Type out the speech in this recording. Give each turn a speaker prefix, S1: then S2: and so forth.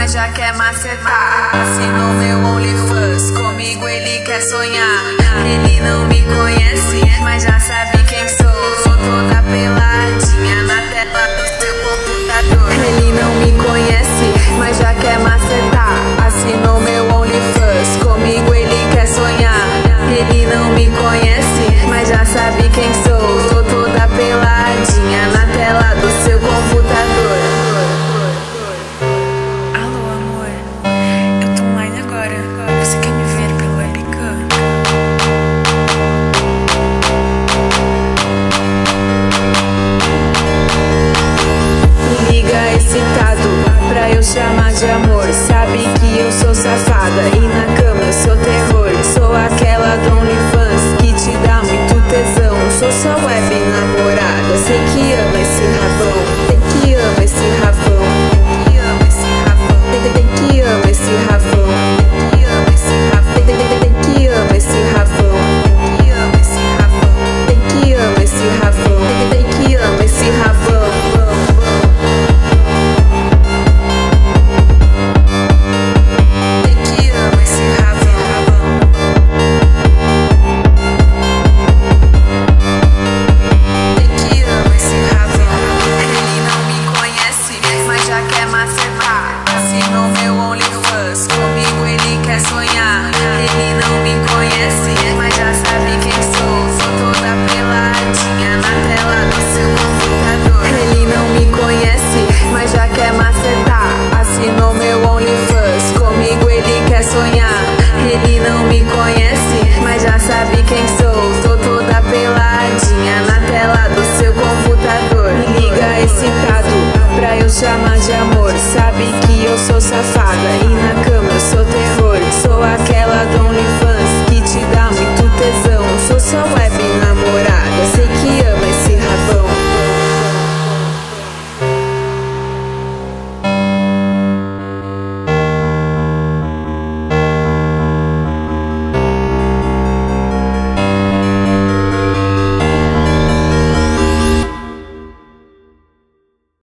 S1: mas já quer macetar. Assinou meu OnlyFans, comigo ele quer sonhar. Ele não me conhece, mas já sabe quem sou. Sou toda peladinha na tela do seu computador. Ele não me conhece, mas já quer macetar. Assinou meu OnlyFans, comigo ele quer sonhar. Ele não me conhece, mas já sabe quem sou. Sou toda peladinha na tela do seu computador.
S2: Alô, amor, eu tô online agora. Você quer me ver pelo webcam?
S1: Liga excitado pra eu chamar de amor. Sabe que eu sou safada e na cama eu sou terror. Sou aquela do OnlyFans que te dá muito tesão. Sou sua web namorada, sei que ama esse rabão. Tem que ama esse rabão. Tem que ama esse rabão. Tem que ama esse rabão. Tem que ama esse rabão. Tem que ama esse rabão. Tem que ama esse rabão. Tem que ama esse rabão. Tem que ama esse rabão. Assinou meu OnlyFans, comigo ele quer sonhar. Ele não me conhece, mas já sabe quem sou. Sou toda peladinha na tela do seu computador. Ele não me conhece, mas já quer macetar. Assinou meu OnlyFans, comigo ele quer sonhar. Ele não me conhece, mas já sabe quem sou. Sou toda peladinha na tela do seu computador. Me liga excitado pra eu chamar de amor. Sabe que eu sou safada e na cama eu sou terror. Sou a